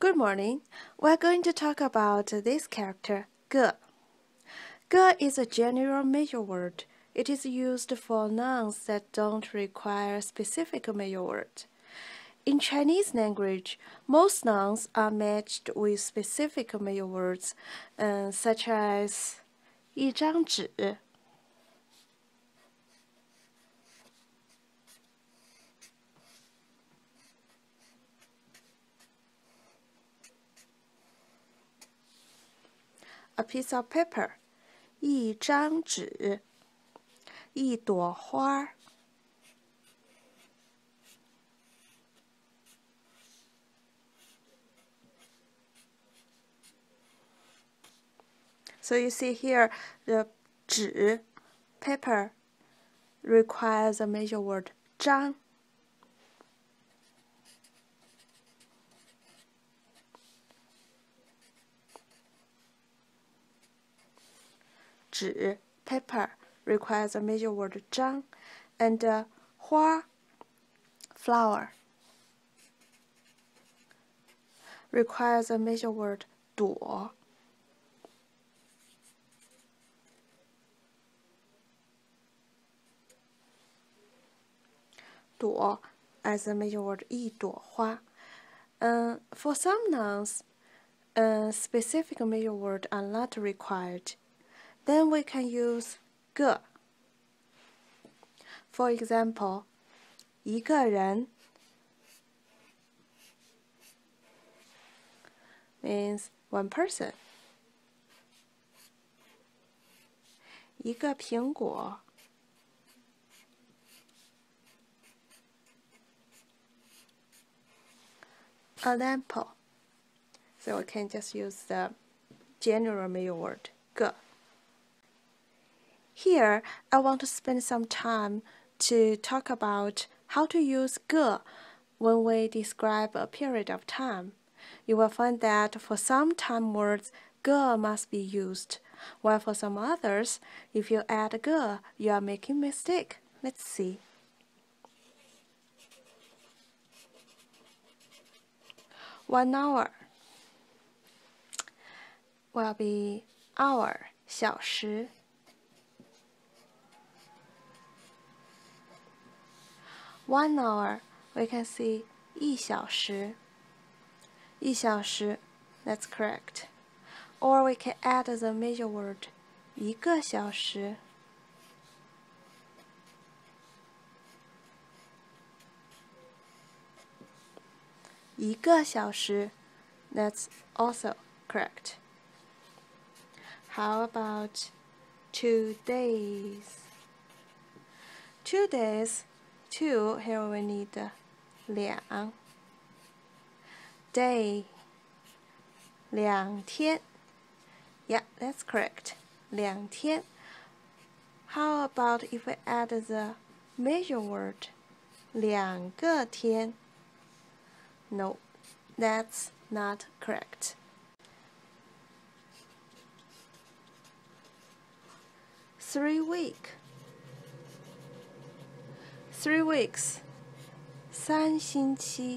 Good morning. We're going to talk about this character, 个. 个 is a general measure word. It is used for nouns that don't require a specific measure word. In Chinese language, most nouns are matched with specific measure words, such as 一张纸 a piece of paper, 一张纸一朵花 So you see here, the 纸 paper requires a measure word 张 纸 paper requires a measure word 张 and 花 flower requires a measure word 朵 朵 as a measure word 一朵花 For some nouns, specific measure word are not required. Then we can use 个 For example, 一个人 means one person. 一个苹果 an apple. So we can just use the general measure word 个. Here, I want to spend some time to talk about how to use 个 when we describe a period of time. You will find that for some time words, 个 must be used, while for some others, if you add 个, you are making a mistake. Let's see. 1 hour will be hour, 小时. 1 hour, we can see 一小时. 一小时, that's correct. Or we can add the measure word 一个小时. 一个小时, that's also correct. How about 2 days? 2 days, 2, here we need 两. Day, 两天. Yeah, that's correct. 两天. How about if we add the measure word 两个天? No, that's not correct. 3 weeks. 3 weeks. 3星期.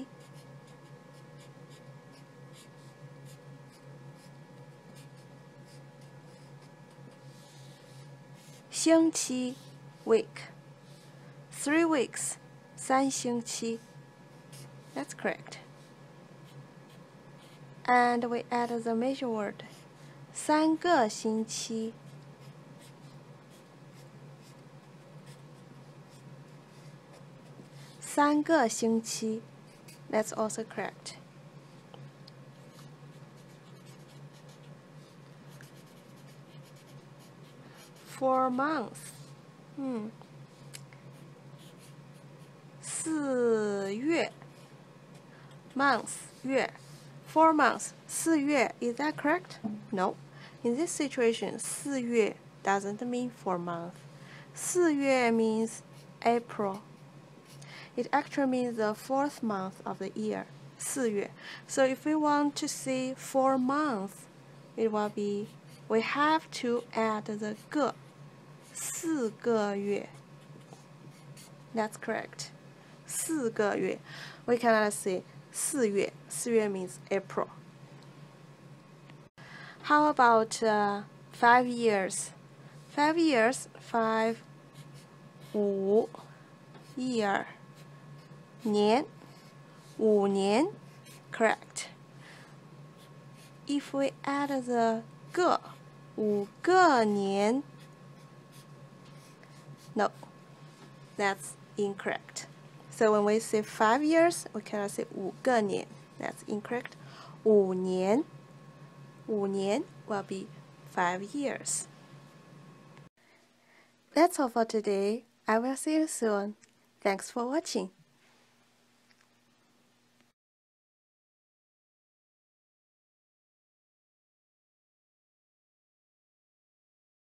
星期 week. 3 weeks. 3星期. That's correct. And we add the measure word 3个星期. 3个星期. That's also correct. 4 months. 4月 months 月 4 months 4月 is that correct? No. In this situation, 4月 doesn't mean 4 months. 4月 means April. It actually means the 4th month of the year. 4月. So if we want to say 4 months, it will be we have to add the 个 4个月. That's correct. 4个月. We cannot say 4月，4月 means April. How about 5 years? 5 years, 5, 5 year, 年5年 correct. If we add the 个5个年 no, that's incorrect. So when we say 5 years, we cannot say 5个年. That's incorrect. 5年will be 5 years. That's all for today. I will see you soon. Thanks for watching.